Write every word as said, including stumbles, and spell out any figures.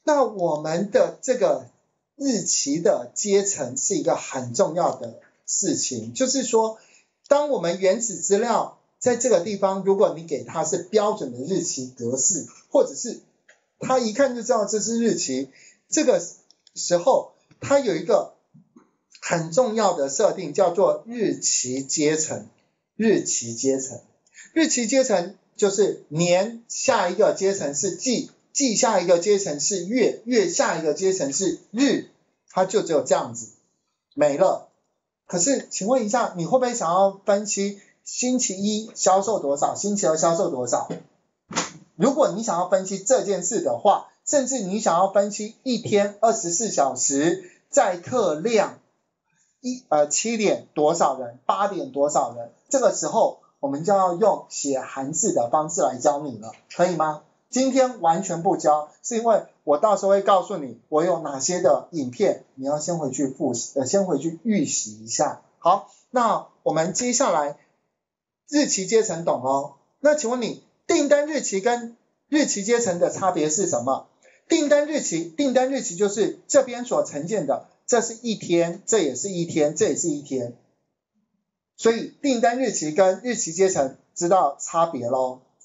那我们的这个日期的阶层是一个很重要的事情，就是说当我们原始资料在这个地方，如果你给它是标准的日期格式，或者是它一看就知道这是日期，这个时候它有一个很重要的设定，叫做日期阶层。日期阶层，日期阶层就是年下一个阶层是季，季下一个阶层是月，月下一个阶层是日，它就只有这样子没了。可是请问一下，你会不会想要分析星期一销售多少，星期二销售多少？如果你想要分析这件事的话，甚至你想要分析一天二十四小时载客量一呃七点多少人，八点多少人，这个时候我们就要用写韩字的方式来教你了，可以吗？今天完全不教，是因为我到时候会告诉你我有哪些的影片，你要先回去复习，呃，先回去预习一下。好，那我们接下来日期阶层懂哦？那请问你订单日期跟日期阶层的差别是什么？订单日期，订单日期就是这边所呈现的，这是一天，这也是一天，这也是一天。所以订单日期跟日期阶层知道差别咯。